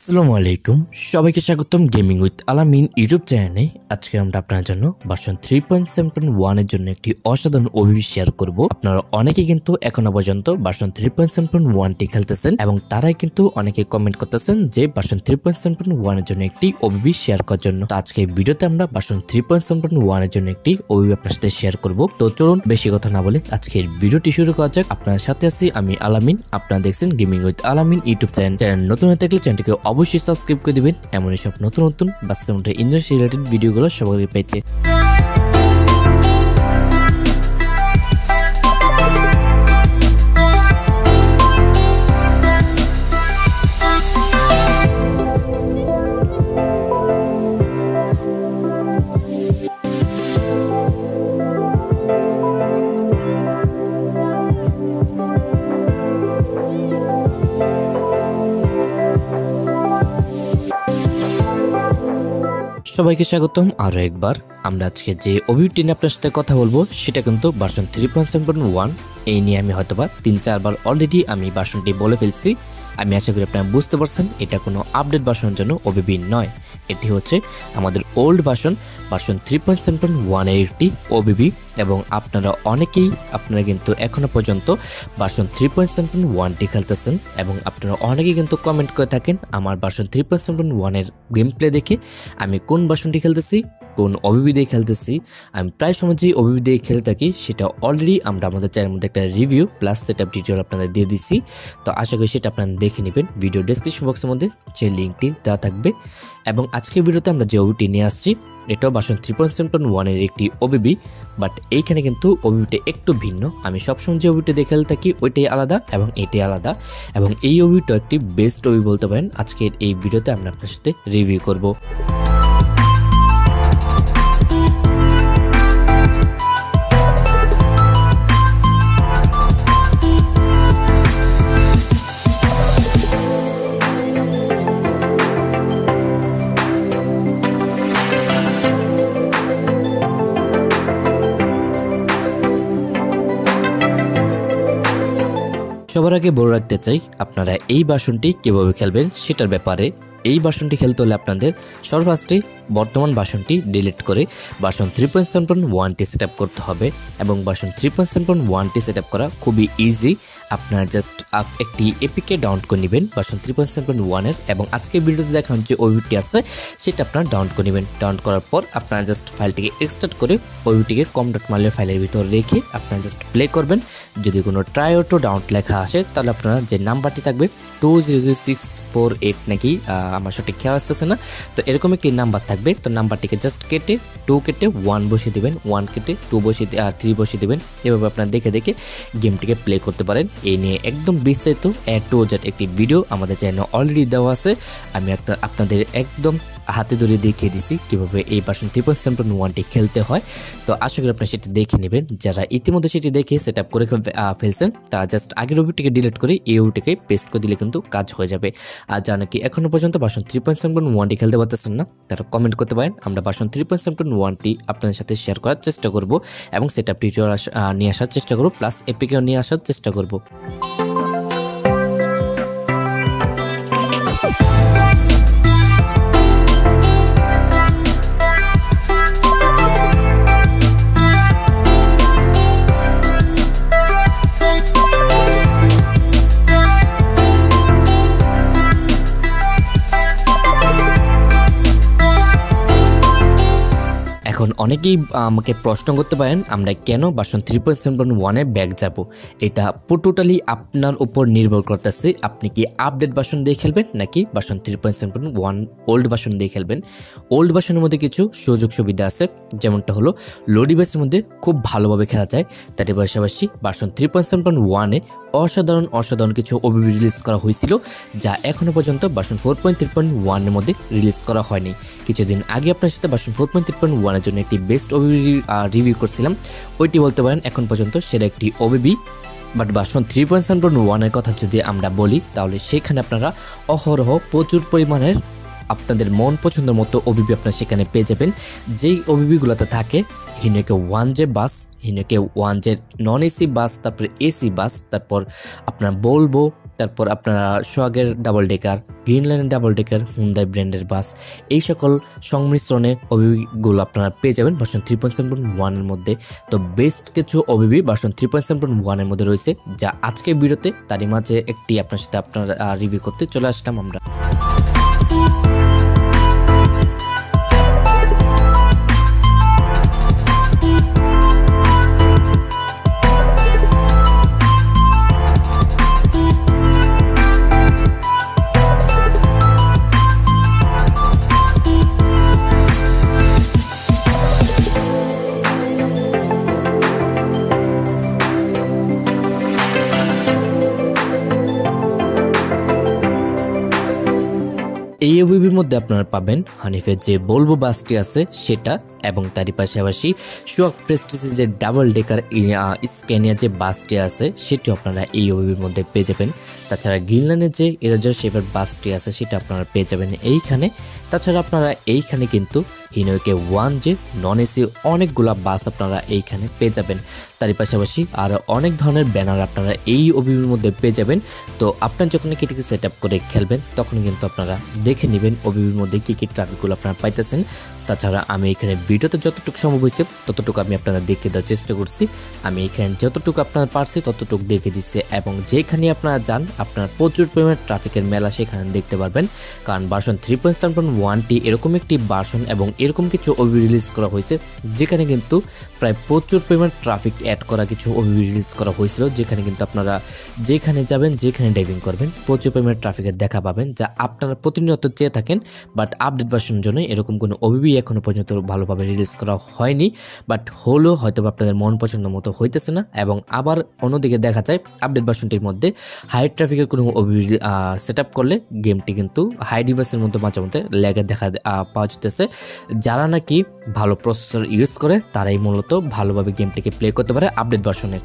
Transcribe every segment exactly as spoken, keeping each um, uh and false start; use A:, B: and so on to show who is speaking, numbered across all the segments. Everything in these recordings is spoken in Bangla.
A: আসসালামু আলাইকুম সবাইকে স্বাগতম গেমিং উইথ আলামিন ইউটিউব চ্যানেলে। আজকে আমরা আপনাদের জন্য version three point seven point one এর জন্য একটি অসাধারণ ওবিবি শেয়ার করব। আপনারা অনেকে কিন্তু এখনো পর্যন্ত version three point seven point one টি খেলতেছেন এবং তারাই কিন্তু অনেকে কমেন্ট করতেছেন যে version three point seven point one এর জন্য একটি ওবিবি শেয়ার করার জন্য। তো আজকে এই ভিডিওতে আমরা version three point seven point one এর জন্য একটি ওবিবি আপনার সাথে শেয়ার করব। তো চলুন বেশি কথা না বলে আজকের ভিডিওটি শুরু করা যাক। আপনার সাথে আছি আমি আলামিন, আপনারা দেখছেন gaming with Alamin YouTube channel. Channel নতুন হয়ে থাকলে চ্যানেলটিকে অবশ্যই সাবস্ক্রাইব করে দিবেন এমনই সব নতুন নতুন বাস্তব ইন্ডাস্ট্রি রিলেটেড ভিডিওগুলো সবার আগে পেতে। সবাইকে স্বাগতম আরো একবার। আমরা আজকে যে ওবিবি নিয়ে আপনার সাথে কথা বলবো সেটা কিন্তু version three point seven point one. এই নিয়ে আমি হয়তোবা তিন চারবার অলরেডি আমি ভার্সনটি বলে ফেলছি। আমি আশা করি আপনারা বুঝতে পারছেন এটা কোনো আপডেট ভার্সনের জন্য ওবিবি নয়, এটি হচ্ছে আমাদের old version version three point seven point one এর একটি ওবিবি। এবং আপনারা অনেকেই আপনারা কিন্তু এখনো পর্যন্ত version three point seven point ওয়ানটি খেলতেছেন এবং আপনারা অনেকেই কিন্তু কমেন্ট করে থাকেন আমার version three point seven point ওয়ানের গেম প্লে দেখে আমি কোন ভার্সনটি খেলতেছি, কোন ওবিবি দিয়ে খেলতেছি। আমি প্রায় সময় যে ওবিবি দিয়ে খেলে থাকি সেটা অলরেডি আমরা আমাদের চ্যানেলের মধ্যে একটা রিভিউ প্লাস সেটআপ ডিটেইল আপনাদের দিয়ে দিচ্ছি। তো আশা করি সেটা আপনারা দেখে নেবেন, ভিডিও ডেসক্রিপশন বক্সের মধ্যে সেই লিঙ্কটি দেওয়া থাকবে। এবং আজকের ভিডিওতে আমরা যে ওবিবিটি নিয়ে আসছি এটাও version three point seven point one এর একটি ওবিবি, বাট এইখানে কিন্তু ওবিবিটা একটু ভিন্ন। আমি সবসময় যে ওবিবিটা দেখে থাকি ওইটাই আলাদা এবং এটাই আলাদা, এবং এই ওবিবিটা একটি বেস্ট ওবিবি বলতে পারেন। আজকের এই ভিডিওতে আমরা আপনার সাথে রিভিউ করব। সবার আগে বলে রাখতে চাই আপনারা এই ভার্সনটি কিভাবে খেলবেন সেটার ব্যাপারে। এই ভার্সনটি খেলতে হলে আপনাদের সর্বফার্স্টে বর্তমান ভার্সনটি ডিলিট করে version three point seven point ওয়ানটি সেট আপ করতে হবে। এবং version three point seven point ওয়ানটি সেট আপ করা খুবই ইজি। আপনারা জাস্ট একটি এপিকে ডাউনলোড করে নেবেন version three point seven point ওয়ানের, এবং আজকে ভিডিওতে দেখানো যে ওবিবিটি আছে সেটা আপনারা ডাউনলোড করে নেবেন। ডাউনলোড করার পর আপনারা জাস্ট ফাইলটিকে এক্সট্রাক্ট করে ওবিবিটিকে কম ডট মালিও ফাইলের ভিতর রেখে আপনারা জাস্ট প্লে করবেন। যদি কোনো ট্রাই অটো ডাউনলোড লেখা আসে তাহলে আপনারা যে নাম্বারটি থাকবে two zero zero six four eight নাকি আমার সঠিক খেয়াল আসতেছে না, তো এরকম একটি নাম্বার থাকবে। তো নাম্বারটিকে জাস্ট কেটে টু কেটে ওয়ান বসিয়ে দেবেন, ওয়ান কেটে টু বসিয়ে থ্রি বসিয়ে দেবেন। এভাবে আপনারা দেখে দেখে গেমটিকে প্লে করতে পারেন। এই নিয়ে একদম বিস্তারিত এ টু জেড একটি ভিডিও আমাদের চ্যানেলে অলরেডি দেওয়া আছে। আমি একটা আপনাদের একদম হাতে ধরে দেখিয়ে দিছি কিভাবে এই version three point seven point ওয়ানটি খেলতে হয়। তো আশা করি আপনারা সেটি দেখে নেবেন। যারা ইতিমধ্যে সেটি দেখে সেট আপ করে ফেলছেন তারা জাস্ট আগের ওবিবিটিকে ডিলিট করে এই ওবিবিটিকে পেস্ট করে দিলে কিন্তু কাজ হয়ে যাবে। আর যারা নাকি এখনো পর্যন্ত version three point seven point ওয়ানটি খেলতে পারতেছেন না তারা কমেন্ট করতে পারেন। আমরা version three point seven point ওয়ানটি আপনাদের সাথে শেয়ার করার চেষ্টা করব এবং সেট আপ ডিটেইল নিয়ে আসার চেষ্টা করব, প্লাস এপিকেও নিয়ে আসার চেষ্টা করব। এখন অনেকেই আমাকে প্রশ্ন করতে পারেন আমরা কেন version three point seven point ওয়ানে ব্যাক যাব। এটা টোটালি আপনার উপর নির্ভর করতেছে আপনি কি আপডেট ভার্সন দিয়ে খেলবেন নাকি version three point seven point one old version দিয়ে খেলবেন। ওল্ড ভার্সনের মধ্যে কিছু সুযোগ সুবিধা আছে, যেমনটা হলো লো ডিভাইসের মধ্যে খুব ভালোভাবে খেলা যায়। তার পাশাপাশি version three point seven point ওয়ানে অসাধারণ অসাধারণ কিছু ওবিবি রিলিজ করা হয়েছিল যা এখনো পর্যন্ত version four point three point ওয়ানের মধ্যে রিলিজ করা হয়নি। কিছুদিন আগে আপনার সাথে version four point three point ওয়ানের জন্য একটি বেস্ট ওবিবি রিভিউ করছিলাম, ওইটি বলতে পারেন এখন পর্যন্ত সেটা একটি OBB. But version three point seven point ওয়ানের কথা যদি আমরা বলি তাহলে সেখানে আপনারা অহরহ প্রচুর পরিমাণের আপনাদের মন পছন্দের মতো ওবিবি আপনারা সেখানে পেয়ে যাবেন। যেই ওবিবিগুলোতে থাকে হিনোকে ওয়ান জে বাস, হিনোকে one J non AC bus, তারপরে এসি বাস, তারপর আপনার বলবো তারপর আপনারা সোহাগের ডাবল ডেকার, গ্রিন লাইনের ডাবল ডেকার, হুন্ডাই ব্র্যান্ডের বাস, এই সকল সংমিশ্রণে ওবিবিগুলো আপনারা পেয়ে যাবেন version three point seven point one এর মধ্যে। তো বেস্ট কিছু OBB version three point seven point one এর মধ্যে রয়েছে, যা আজকের ভিডিওতে তারই মাঝে একটি আপনার সাথে আপনার রিভিউ করতে চলে আসলাম আমরা। এই ওবিবির মধ্যে আপনারা পাবেন হানিফের যে বলবো বাসটি আছে সেটা, এবং তারই পাশাপাশি সোহাগ প্রেস্টিজের যে ডাবল ডেকার স্ক্যানিয়া যে বাসটি আছে সেটিও আপনারা এই ওবিবির মধ্যে পেয়ে যাবেন। তাছাড়া গ্রিনল্যান্ডের যে এরাজার শেপের বাসটি আছে সেটা আপনারা পেয়ে যাবেন এইখানে। তাছাড়া আপনারা এইখানে কিন্তু হিনোকে ওয়ান যে নন এসি অনেকগুলা বাস আপনারা এইখানে পেয়ে যাবেন। তারই পাশাপাশি আর অনেক ধরনের ব্যানার আপনারা এই ওবিবির মধ্যে পেয়ে যাবেন। তো আপনার যখন এটিকে সেট আপ করে খেলবেন তখন কিন্তু আপনারা দেখে নেবেন ওবিবির মধ্যে কী কী ট্রাফিকগুলো আপনারা পাইতেছেন। তাছাড়া আমি এখানে ভিডিওতে যতটুকু সম্ভব হয়েছে ততটুকু আমি আপনারা দেখে দেওয়ার চেষ্টা করছি। আমি এখানে যতটুকু আপনারা পারছি ততটুকু দেখে দিচ্ছি, এবং যেখানে আপনারা যান আপনার প্রচুর পরিমাণে ট্রাফিকের মেলা সেখানে দেখতে পারবেন। কারণ version three point seven point ওয়ানটি এরকম একটি ভার্সন এবং এরকম কিছু ওবিবি রিলিজ করা হয়েছে যেখানে কিন্তু প্রায় প্রচুর পরিমাণ ট্রাফিক অ্যাড করা কিছু ওবিবি রিলিজ করা হয়েছিল, যেখানে কিন্তু আপনারা যেখানে যাবেন যেখানে ড্রাইভিং করবেন প্রচুর পরিমাণে ট্রাফিকের দেখা পাবেন, যা আপনারা প্রতিনিয়ত চেয়ে থাকেন। বাট আপডেট ভার্সনের জন্য এরকম কোনো ওবিবি এখনো পর্যন্ত ভালোভাবে রিলিজ করা হয়নি, বাট হলেও হয়তো আপনাদের মন পছন্দ মতো হইতেছে না। এবং আবার অন্যদিকে দেখা যায় আপডেট ভার্সনটির মধ্যে হাই ট্রাফিকের কোনো ওবিবি সেট আপ করলে গেমটি কিন্তু হাই ডিভাইসের মধ্যে মাঝে মধ্যে ল্যাগে দেখা পাওয়া যেতেছে। যারা নাকি ভালো প্রসেসর ইউজ করে তারাই মূলত ভালোভাবে গেমটিকে প্লে করতে পারে আপডেট ভার্সনের।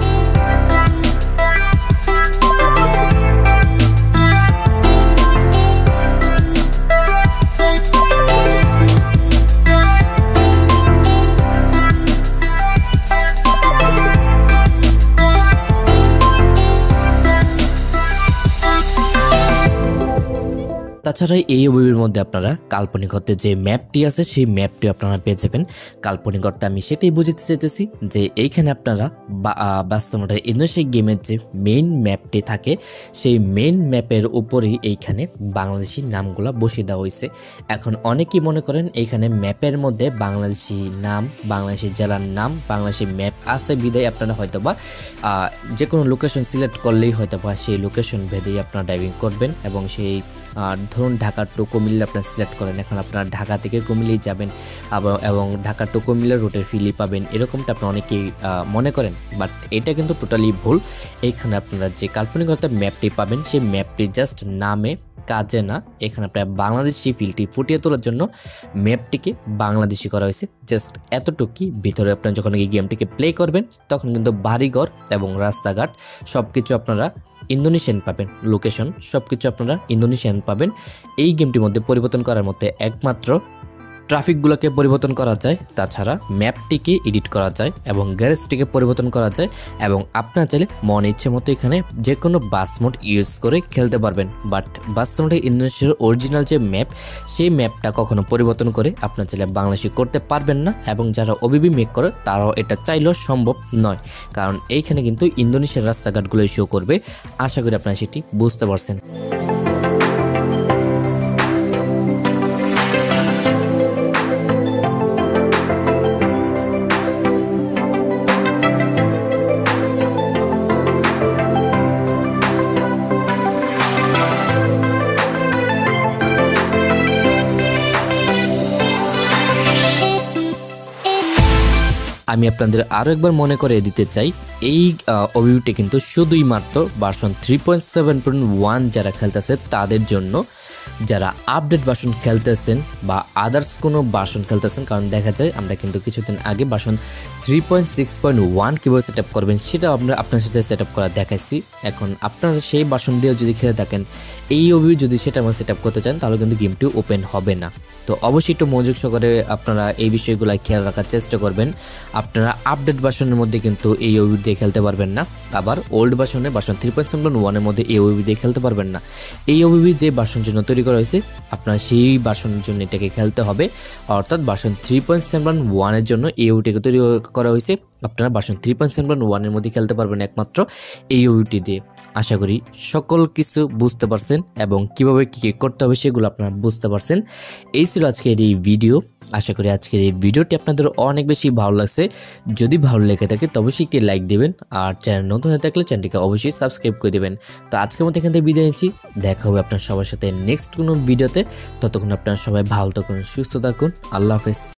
A: তাছাড়া এই ওবিবির মধ্যে আপনারা কাল্পনিক অর্থে যে ম্যাপটি আছে সেই ম্যাপটি আপনারা পেয়ে যাবেন। কাল্পনিক অর্থে আমি সেটাই বুঝতে চাইতেছি যে এইখানে আপনারা বাস্তবতা ইন্দোনেশিয়া গেমের যে মেইন ম্যাপটি থাকে সেই মেইন ম্যাপের উপরেই এইখানে বাংলাদেশি নামগুলো বসিয়ে দেওয়া হয়েছে। এখন অনেকেই মনে করেন এইখানে ম্যাপের মধ্যে বাংলাদেশি নাম, বাংলাদেশি জেলার নাম, বাংলাদেশি ম্যাপ আছে বিদায় আপনারা হয়তোবা যে কোনো লোকেশন সিলেক্ট করলেই হয়তোবা সেই লোকেশন ভেদেই আপনারা ড্রাইভিং করবেন, এবং সেই ধরুন ঢাকা টু কুমিল্লা আপনারা সিলেক্ট করেন, এখন আপনারা ঢাকা থেকে কুমিল্লাই যাবেন এবং ঢাকা টু কুমিল্লা রুটের ফিলি পাবেন, এরকমটা আপনারা অনেকেই মনে করেন। বাট এটা কিন্তু টোটালি ভুল। এইখানে আপনারা যে কাল্পনিক অর্থে ম্যাপটি পাবেন সেই ম্যাপটি জাস্ট নামে কাজে না, এখানে প্রায় বাংলাদেশি ফিলটি ফুটিয়ে তোলার জন্য ম্যাপটিকে বাংলাদেশি করা হয়েছে। জাস্ট এতটুকুই। ভিতরে আপনারা যখন এই গেমটিকে প্লে করবেন তখন কিন্তু বাড়িঘর এবং রাস্তাঘাট সব কিছু আপনারা ইন্দোনেশিয়ান পাবেন, লোকেশন সব কিছু আপনারা ইন্দোনেশিয়ান পাবেন। এই গেমটির মধ্যে পরিবর্তন করার মধ্যে একমাত্র ট্রাফিকগুলোকে পরিবর্তন করা যায়, তাছাড়া ম্যাপটিকে এডিট করা যায় এবং গ্যারেজটিকে পরিবর্তন করা যায়, এবং আপনারা চাইলে মন ইচ্ছে মতো এখানে যে কোনো বাস মোড ইউজ করে খেলতে পারবেন। বাট বাস মোডে ইন্দোনেশিয়ার অরিজিনাল যে ম্যাপ সেই ম্যাপটা কখনো পরিবর্তন করে আপনারা চাইলে বাংলাদেশি করতে পারবেন না, এবং যারা ওবিবি মেক করে তারাও এটা চাইলেও সম্ভব নয়, কারণ এইখানে কিন্তু ইন্দোনেশিয়ার রাস্তাঘাটগুলো শো করবে। আশা করি আপনারা সেটি বুঝতে পারছেন। আমি আপনাদের আরও একবার মনে করে দিতে চাই, এই ওবিবিটি কিন্তু শুধুই মাত্র version three point seven point one যারা খেলতেছে তাদের জন্য, যারা আপডেট ভার্সন খেলতেছেন বা আদার্স কোনো ভার্সন খেলতেছেন। কারণ দেখা যায় আমরা কিন্তু কিছুদিন আগে version three point six point one কীভাবে সেট আপ করবেন সেটা আমরা আপনার সাথে সেট আপ করা দেখাইছি। এখন আপনারা সেই ভার্সন দিয়েও যদি খেলে থাকেন, এই ওবিবি যদি সেটা আমরা সেট আপ করতে চান তাহলে কিন্তু গেমটি ওপেন হবে না। তো অবশ্যই একটু মনোযোগ সহকারে আপনারা এই বিষয়গুলো খেয়াল রাখার চেষ্টা করবেন। আপনারা আপডেট ভার্সনের মধ্যে কিন্তু এই ওবিবি দিয়ে খেলতে পারবেন না। আবার ওল্ড ভার্সনে version three point seven point one এর মধ্যে এই ওবি দিয়ে খেলতে পারবেন না। এই ওবি যে ভার্সন জন্য তৈরি করা হয়েছে আপনার সেই ভার্সনের জন্য এটাকে খেলতে হবে, অর্থাৎ version three point seven point one এর জন্য এই ওবিটাকে তৈরি করা হয়েছে। আপনারা version three point seven point one এর মধ্যে খেলতে পারবেন একমাত্র এই ওবিটি দিয়ে। আশা করি সকল কিছু বুঝতে পারছেন এবং কিভাবে কী কী করতে হবে সেগুলো আপনারা বুঝতে পারছেন। এই ছিল আজকের এই ভিডিও। আশা করি আজকের এই ভিডিওটি আপনাদের অনেক বেশি ভালো লাগছে। যদি ভালো লেগে থাকে তবে অবশ্যই একটি লাইক দেবেন, আর চ্যানেল নতুন হয়ে থাকলে চ্যানেলটিকে অবশ্যই সাবস্ক্রাইব করে দেবেন। তো আজকের মতো এখান থেকে বিদায় নিচ্ছি, দেখা হবে আপনার সবার সাথে নেক্সট কোনো ভিডিওতে। ততক্ষণ আপনারা সবাই ভালো থাকুন, সুস্থ থাকুন, আল্লাহ হাফেজ।